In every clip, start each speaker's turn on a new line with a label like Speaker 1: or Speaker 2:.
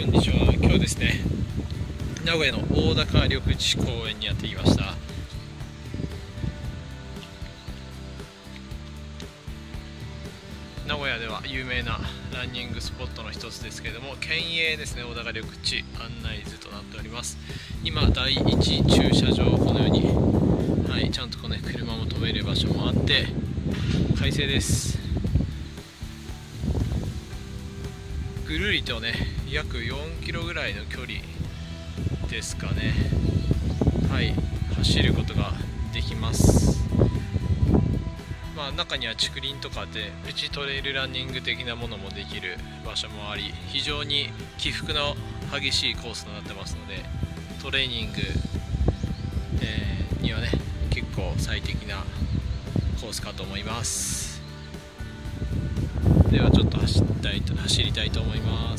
Speaker 1: こんにちは。今日ですね、名古屋の大高緑地公園にやってきました。名古屋では有名なランニングスポットの一つですけれども、県営ですね、大高緑地案内図となっております。今、第1駐車場、このように、ちゃんと車も止める場所もあって快晴です。ぐるりとね、約4キロぐらいの距離ですかね、走ることができます。中には竹林とかでプチトレイルランニング的なものもできる場所もあり、非常に起伏の激しいコースとなってますので、トレーニング、にはね結構最適なコースかと思います。ではちょっと走りたいと思います。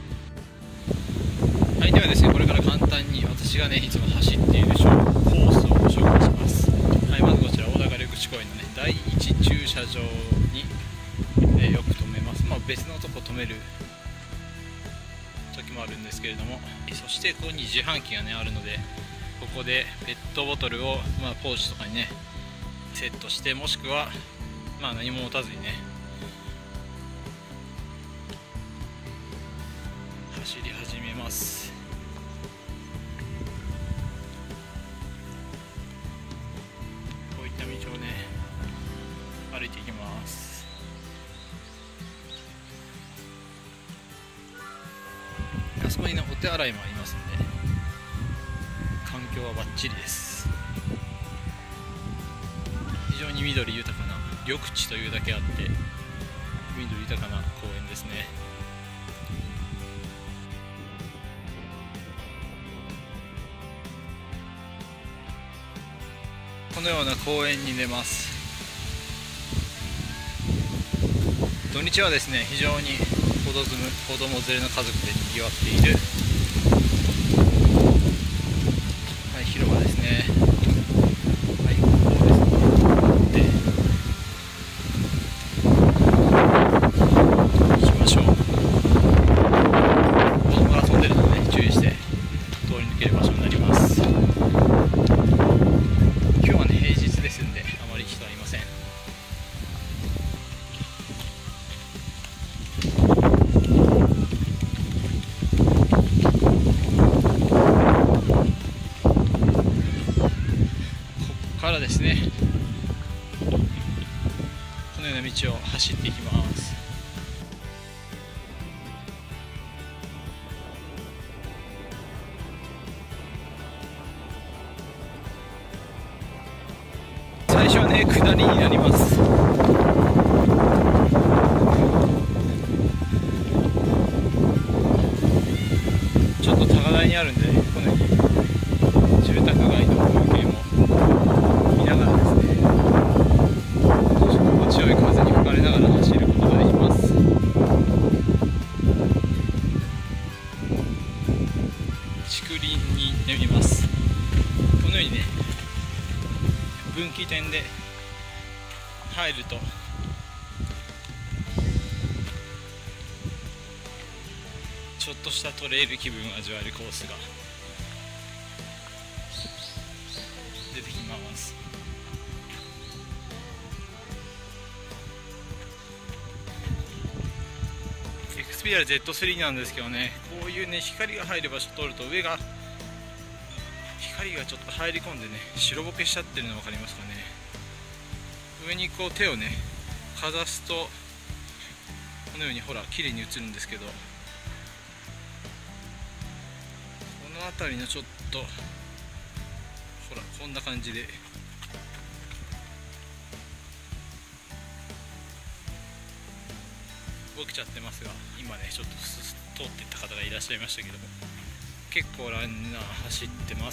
Speaker 1: ではですね、これから簡単に私がねいつも走っているコースをご紹介します。まずこちら大高緑地公園のね第1駐車場に、よく止めます。別のとこ止める時もあるんですけれども、そしてここに自販機がねあるので、ここでペットボトルを、ポーチとかにねセットして、もしくは何も持たずにね走り始めます。こういった道をね歩いていきます。あそこにねお手洗いもありますので、環境はバッチリです。非常に緑豊かな緑地というだけあって緑豊かな公園ですね。このような公園に出ます。土日はですね非常に子供連れの家族で賑わっている、広場ですね。ここですね。行きましょう。子供が遊んでるので、注意して通り抜ける場所になります。今日はね平日ですんであまり人はいません。からですね、このような道を走っていきます。最初はね下りになります。ちょっと高台にあるんで、このように住宅街の風景も見ながらですね、心地よい風に吹かれながら走ることができます。竹林に行ってみます。このようにね分岐点で入るとちょっとしたトレイル気分を味わえるコースが出てきます。エクスペリア Z3 なんですけどね、こういうね光が入る場所を通ると上が光がちょっと入り込んでね白ぼけしちゃってるの分かりますかね。上にこう手をねかざすとこのようにほら綺麗に映るんですけど、この辺りのちょっとほらこんな感じで動きちゃってますが、今ねちょっと通っていった方がいらっしゃいましたけども、結構ランナー走ってます。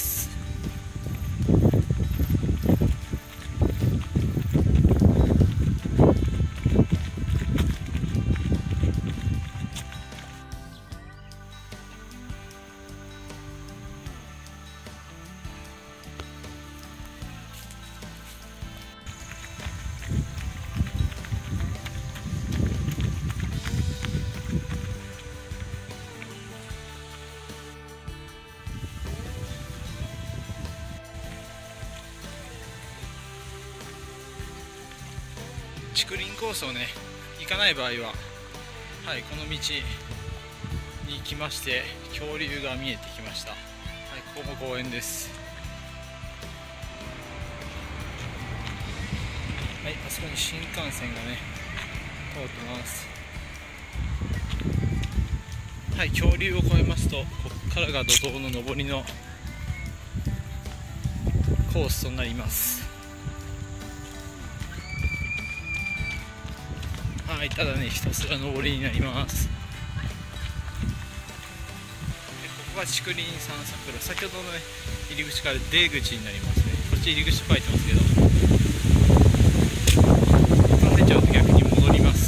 Speaker 1: 竹林コースをね行かない場合は、はい、この道に来まして恐竜が見えてきました。はい、ここも公園です。はい、あそこに新幹線がね通ってます。はい、恐竜を越えますとここからが怒涛の上りのコースとなります。はい、ただねひたすら上りになります。でここが竹林散策路、先ほどのね入り口から出口になりますね。こっち入り口と書いてますけど、この出ちゃうと逆に戻ります。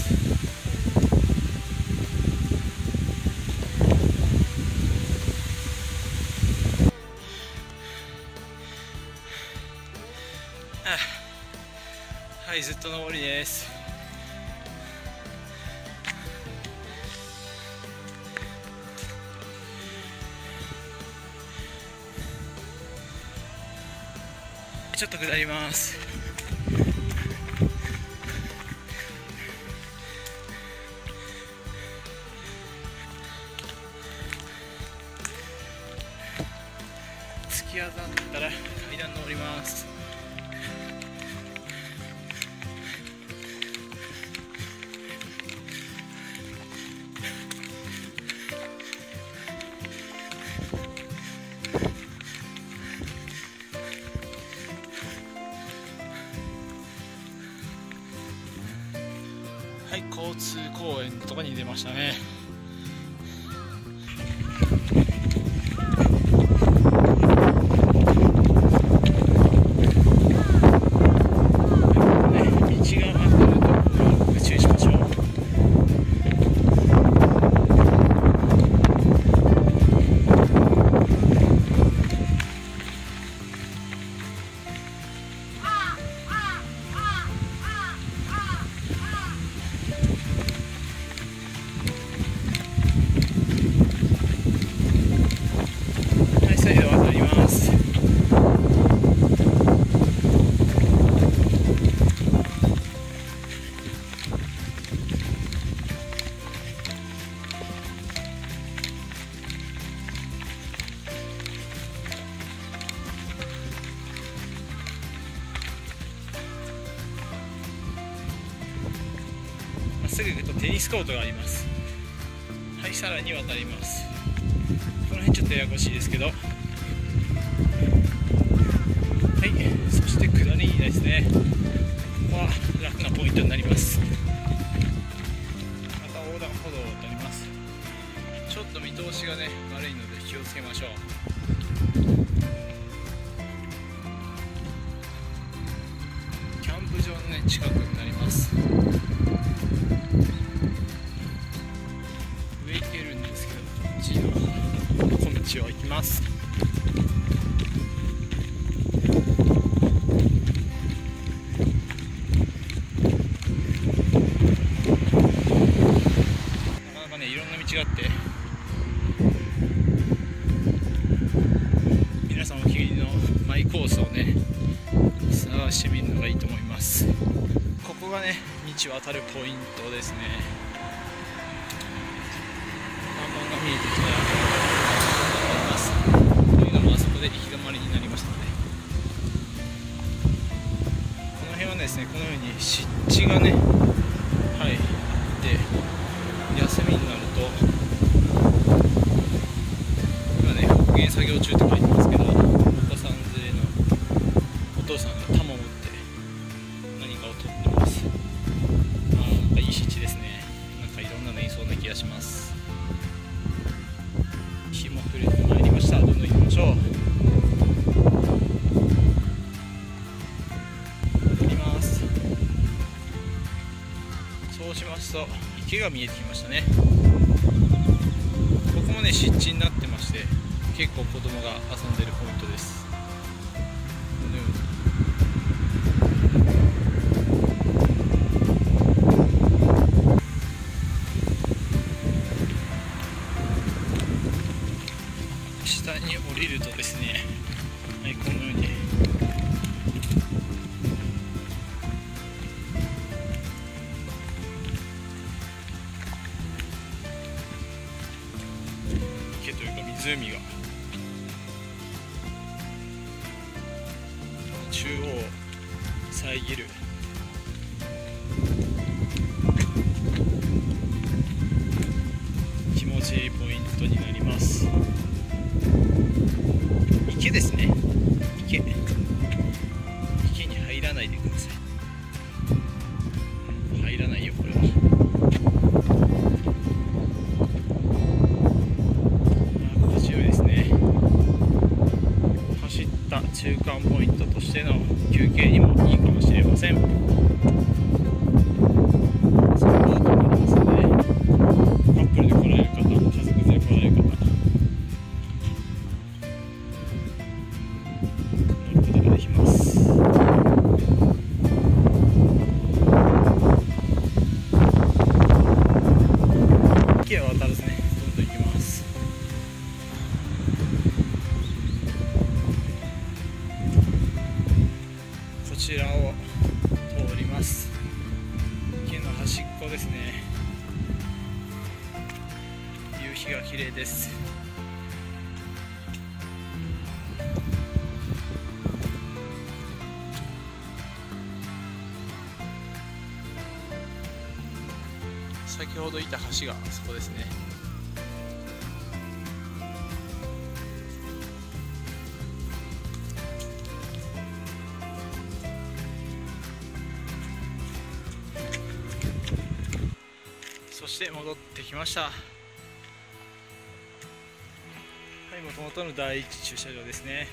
Speaker 1: はい、ずっと上りです。ちょっと下ります。突き当たったら階段登ります。はい、交通公園のとこに出ましたね。まっすぐ行くとテニスコートがあります。はい、さらに渡ります。この辺ちょっとややこしいですけど、はい、そして下りですね。ここは楽なポイントになります。また横断歩道を渡ります。ちょっと見通しがね悪いので気をつけましょう。キャンプ場のね近くになります。上行けるんですけど、こっちの小道を行きます。なかなかねいろんな道があって、皆さんお気に入りのマイコースをね探してみるのがいいと思います。ここがね道渡るポイントですね。看板が見えてきたらあります。というのもあそこで行き止まりになりましたので、この辺はですねこのように湿地がねはいあって、休みになると今ね復元作業中って書いてますけど、お子さん連れのお父さんが玉を持って何かを取ってます。なんかいい湿地ですね。なんかいろんなのいそうな気がします。日も暮れてまいりました。どんどん行きましょう。降ります。そうしますと池が見えてきましたね。ここもね湿地になってまして、結構子供が遊んでるポイントです。このように下に降りるとですね、はい、このように湖が中央を遮る気持ちいいポイントになります。池ですね。池に入らないでください。入らないよこれは。心地よいですね。走った中間ポイントとしての休憩にもいいかもしれません。そのボートになりますので、カップルで来られる方、家族で来られる方、乗ることができます。池は渡らずね、どんどん行きます。こちらを通ります。池の端っこですね。夕日が綺麗です。先ほどいた橋があそこですね。そして戻ってきました。はい、もともとの第一駐車場ですね。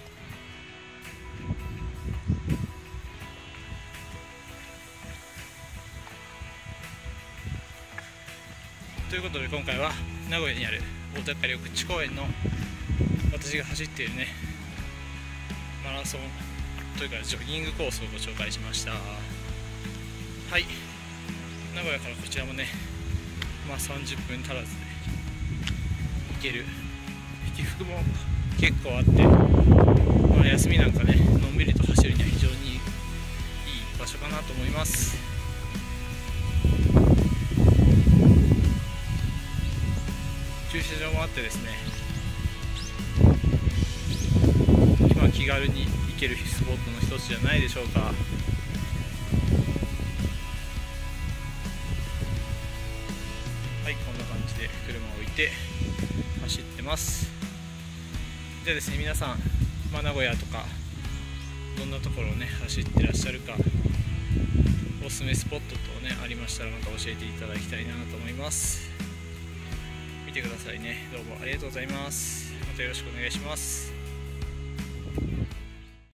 Speaker 1: ということで今回は名古屋にある大高緑地公園の私が走っているねマラソンというかジョギングコースをご紹介しました。はい、名古屋からこちらもね、30分足らずで行ける。起伏も結構あって、休みなんかねのんびりと走るには非常にいい場所かなと思います。駐車場もあってですね、気軽に行けるスポットの一つじゃないでしょうか。はい、こんな感じで車を置いて走ってます。じゃあですね、皆さん、名古屋とかどんなところをね走ってらっしゃるか、おすすめスポットとねありましたらまた教えていただきたいなと思います。見てくださいね。どうもありがとうございます。またよろしくお願いします。